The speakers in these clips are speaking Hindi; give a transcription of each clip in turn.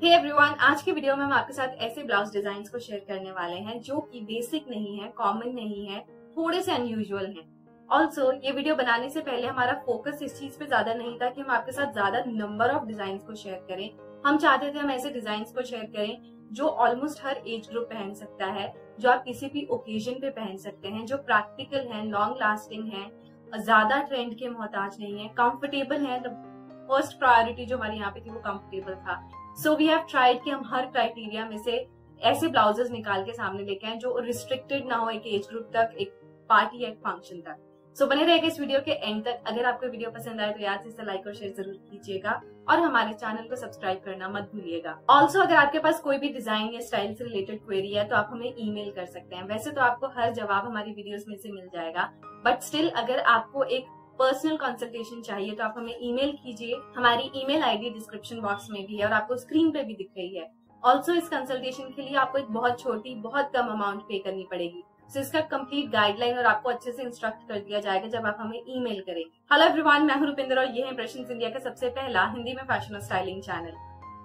हे एवरीवन, आज की वीडियो में हम आपके साथ ऐसे ब्लाउज डिजाइन को शेयर करने वाले हैं जो कि बेसिक नहीं है, कॉमन नहीं है, थोड़े से अनयूजुअल हैं। ऑल्सो ये वीडियो बनाने से पहले हमारा फोकस इस चीज पे ज्यादा नहीं था कि हम आपके साथ ज्यादा नंबर ऑफ डिजाइन को शेयर करें। हम चाहते थे हम ऐसे डिजाइन को शेयर करें जो ऑलमोस्ट हर एज ग्रुप पहन सकता है, जो आप किसी भी ओकेजन पे पहन सकते हैं, जो प्रैक्टिकल है, लॉन्ग लास्टिंग है, ज्यादा ट्रेंड के मोहताज नहीं है, कंफर्टेबल है। फर्स्ट प्रायोरिटी जो हमारी यहाँ पे थी वो कंफर्टेबल था। सो वी हैव ट्राइड कि हम हर क्राइटेरिया में से ऐसे ब्लाउजेस निकाल के सामने लेके आए जो रिस्ट्रिक्टेड ना हो एक एज ग्रुप तक, एक पार्टी या एक फंक्शन तक। सो बने रहेगा इस वीडियो के एंड तक। अगर आपको वीडियो पसंद आए तो याद से इसे लाइक और शेयर जरूर कीजिएगा और हमारे चैनल को सब्सक्राइब करना मत भूलिएगा। ऑल्सो अगर आपके पास कोई भी डिजाइन या स्टाइल से रिलेटेड क्वेरी है तो आप हमें ईमेल कर सकते हैं। वैसे तो आपको हर जवाब हमारी वीडियोस में से मिल जाएगा, बट स्टिल अगर आपको एक पर्सनल कंसल्टेशन चाहिए तो आप हमें ईमेल कीजिए। हमारी ईमेल आईडी डिस्क्रिप्शन बॉक्स में भी है और आपको स्क्रीन पे भी दिख रही है। ऑल्सो इस कंसल्टेशन के लिए आपको एक बहुत छोटी, बहुत कम अमाउंट पे करनी पड़ेगी। तो इसका कंप्लीट गाइडलाइन और आपको अच्छे से इंस्ट्रक्ट कर दिया जाएगा जब आप हमें ईमेल करेंगे। हेलो एवरीवन, मैं हूं रुपिंदर और ये है इम्प्रेशंस इंडिया का सबसे पहला हिंदी में फैशन और स्टाइलिंग चैनल।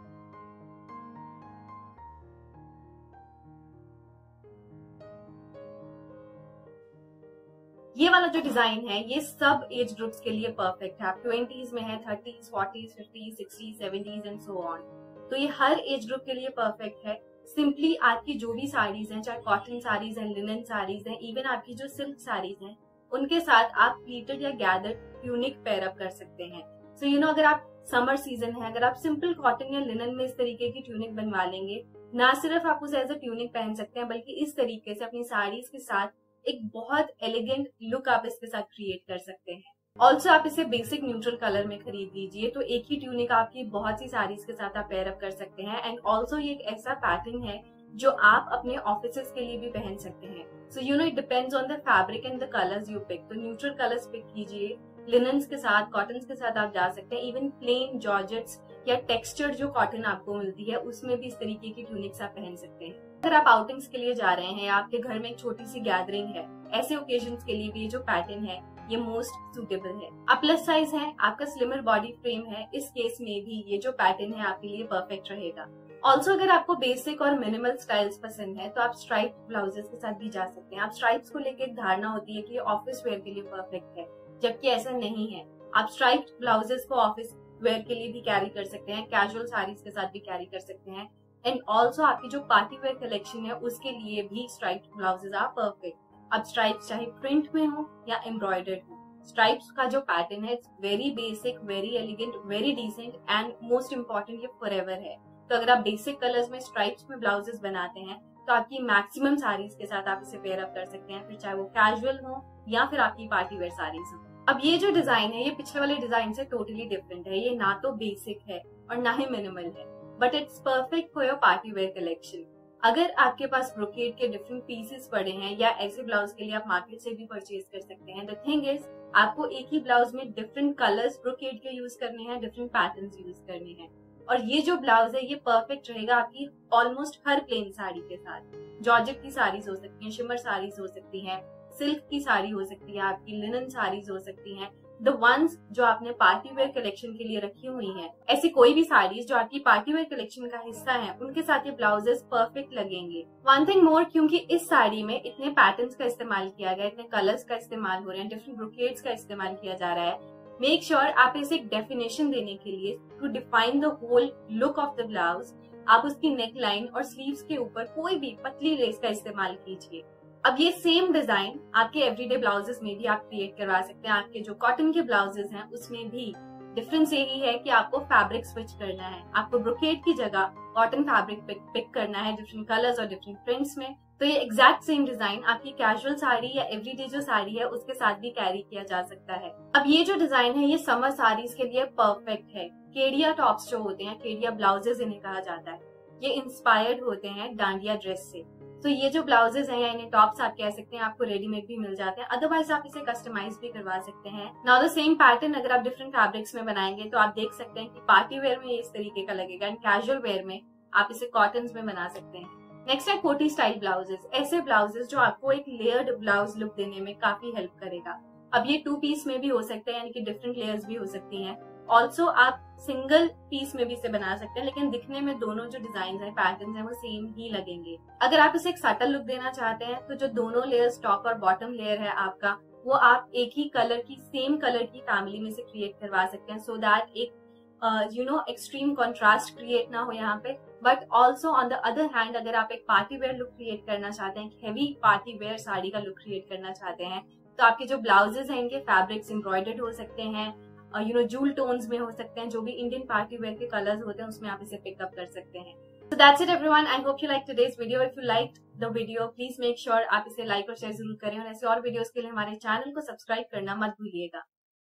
ये वाला जो डिजाइन है ये सब एज ग्रुप्स के लिए परफेक्ट है। आप 20s में है, 30s, 40s, 50s, 60s, 70s and so on. तो ये हर एज ग्रुप के लिए परफेक्ट है। सिंपली आपकी जो भी साड़ीज हैं, चाहे कॉटन साड़ीज हैं, लिनन साड़ीज हैं, इवन आपकी जो सिल्क साड़ीज हैं, उनके साथ आप प्लीटेड या गैदर्ड ट्यूनिक पेयर अप कर सकते हैं। सो अगर आप समर सीजन है, अगर आप सिंपल कॉटन या लिनन में इस तरीके की ट्यूनिक बनवा लेंगे, ना सिर्फ आप उसे एज अ ट्यूनिक पहन सकते हैं बल्कि इस तरीके से अपनी साड़ीज के साथ एक बहुत एलिगेंट लुक आप इसके साथ क्रिएट कर सकते हैं। ऑल्सो आप इसे बेसिक न्यूट्रल कलर में खरीद लीजिए तो एक ही ट्यूनिक आपकी बहुत सी साड़ीज के साथ आप पेयर अप कर सकते हैं। एंड ऑल्सो ये एक ऐसा पैटर्न है जो आप अपने ऑफिसेस के लिए भी पहन सकते हैं। So it depends on the fabric and the colours you pick. तो न्यूट्रल कलर्स पिक कीजिए, लिनन्स के साथ, कॉटन के साथ आप जा सकते हैं। इवन प्लेन जॉर्जेट्स या टेक्सचर्ड जो कॉटन आपको मिलती है उसमें भी इस तरीके की ट्यूनिक्स आप पहन सकते हैं। अगर आप आउटिंग्स के लिए जा रहे हैं या आपके घर में एक छोटी सी गैदरिंग है, ऐसे ओकेजन्स के लिए भी ये जो पैटर्न है ये मोस्ट सुटेबल है। आप प्लस साइज है, आपका स्लिमर बॉडी फ्रेम है, इस केस में भी ये जो पैटर्न है आपके लिए परफेक्ट रहेगा। ऑल्सो अगर आपको बेसिक और मिनिमल स्टाइल्स पसंद है तो आप स्ट्राइप ब्लाउजेस के साथ भी जा सकते हैं। आप स्ट्राइप्स को लेकर एक धारणा होती है कि ये ऑफिस वेयर के लिए परफेक्ट है, जबकि ऐसा नहीं है। आप स्ट्राइप ब्लाउजेस को ऑफिस वेयर के लिए भी कैरी कर सकते हैं, कैजुअल साड़ीज के साथ भी कैरी कर सकते हैं। एंड ऑल्सो आपकी जो पार्टी वेयर कलेक्शन है उसके लिए भी स्ट्राइप्ड ब्लाउजेस आर परफेक्ट। अब स्ट्राइप्स चाहे प्रिंट में हो या एम्ब्रॉयडर्ड हो, स्ट्राइप्स का जो पैटर्न है it's very basic, very elegant, very decent and most important ये फॉरएवर है। तो अगर आप बेसिक कलर्स में स्ट्राइप्स में ब्लाउजेस बनाते हैं तो आपकी मैक्सिमम साड़ीज के साथ आप इसे पेयर अप कर सकते हैं, फिर चाहे वो कैजुअल हो या फिर आपकी पार्टी वेयर साड़ीज हो। अब ये जो डिजाइन है ये पिछले वाले डिजाइन से टोटली डिफरेंट है। ये ना तो बेसिक है और ना ही मिनिमल है, but it's perfect for your party wear collection. अगर आपके पास ब्रोकेड के डिफरेंट पीसेस पड़े हैं या ऐसे ब्लाउज के लिए आप मार्केट से भी परचेज कर सकते हैं। द थिंग इज आपको एक ही ब्लाउज में डिफरेंट कलर्स ब्रोकेड के यूज करने हैं, डिफरेंट पैटर्न्स यूज करने हैं। और ये जो ब्लाउज है ये परफेक्ट रहेगा आपकी ऑलमोस्ट हर प्लेन साड़ी के साथ। जॉर्जेट की साड़ीज हो सकती हैं, शिमर साड़ीज हो सकती हैं, सिल्क की साड़ी हो सकती है, आपकी लिनन साड़ीज हो सकती हैं, द वंस जो आपने पार्टी वेयर कलेक्शन के लिए रखी हुई हैं। ऐसी कोई भी साड़ीज जो आपकी पार्टी वेयर कलेक्शन का हिस्सा है उनके साथ ये ब्लाउजेस परफेक्ट लगेंगे। वन थिंग मोर, क्योंकि इस साड़ी में इतने पैटर्न्स का इस्तेमाल किया गया, इतने कलर्स का इस्तेमाल हो रहे हैं, डिफरेंट ब्रोकेड्स का इस्तेमाल किया जा रहा है, मेक श्योर आप इसे एक डेफिनेशन देने के लिए to define the whole look of the blouse आप उसकी नेक लाइन और स्लीव्स के ऊपर कोई भी पतली लेस का इस्तेमाल कीजिए। अब ये सेम डिजाइन आपके एवरीडे ब्लाउजेस में भी आप क्रिएट करवा सकते हैं। आपके जो कॉटन के ब्लाउजेस हैं उसमें भी डिफरेंस यही है कि आपको फैब्रिक स्विच करना है। आपको ब्रोकेड की जगह कॉटन फैब्रिक पिक करना है डिफरेंट कलर्स और डिफरेंट प्रिंट्स में। तो ये एग्जैक्ट सेम डिजाइन आपकी कैजुअल साड़ी या एवरीडे जो साड़ी है उसके साथ भी कैरी किया जा सकता है। अब ये जो डिजाइन है ये समर साड़ीज के लिए परफेक्ट है। केडिया टॉप्स जो होते हैं, केडिया ब्लाउजेस इन्हें कहा जाता है, ये इंस्पायर्ड होते हैं डांडिया ड्रेस से। तो ये जो ब्लाउजेस हैं या इन्हें टॉप्स आप कह सकते हैं, आपको रेडीमेड भी मिल जाते हैं, अदरवाइज आप इसे कस्टमाइज भी करवा सकते हैं। नाउ द सेम पैटर्न अगर आप डिफरेंट फैब्रिक्स में बनाएंगे तो आप देख सकते हैं कि पार्टी वेयर में ये इस तरीके का लगेगा एंड कैजुअल वेयर में आप इसे कॉटन में बना सकते हैं। नेक्स्ट है कोटी स्टाइल ब्लाउजेस। ऐसे ब्लाउजेस जो आपको एक लेयर्ड ब्लाउज लुक देने में काफी हेल्प करेगा। अब ये 2 पीस में भी हो सकते हैं, यानी कि डिफरेंट लेयर्स भी हो सकती हैं। ऑल्सो आप सिंगल पीस में भी इसे बना सकते हैं, लेकिन दिखने में दोनों जो डिजाइन है, पैटर्न है, वो सेम ही लगेंगे। अगर आप इसे एक सटल लुक देना चाहते हैं तो जो दोनों लेयर्स टॉप और बॉटम लेयर है आपका, वो आप एक ही कलर की, सेम कलर की फैमिली में से क्रिएट करवा सकते हैं, सो दैट एक एक्सट्रीम कॉन्ट्रास्ट क्रिएट ना हो यहाँ पे। But also on the other hand, अगर आप एक पार्टी वेयर लुक क्रिएट करना चाहते हैं, हैवी पार्टी वेयर साड़ी का लुक क्रिएट करना चाहते हैं, तो आपके जो ब्लाउजेस हैं इनके फैब्रिक्स एम्ब्रॉयडर्ड हो सकते हैं, जूल टोन्स में हो सकते हैं, जो भी इंडियन पार्टी वेयर के कलर्स होते हैं उसमें आप इसे पिकअप कर सकते हैं। So that's it everyone. I hope you liked today's video. If you liked the video, please make sure आप इसे लाइक और शेयर जरूर करें, और ऐसे और वीडियोस के लिए हमारे चैनल को सब्सक्राइब करना मत भूलिएगा।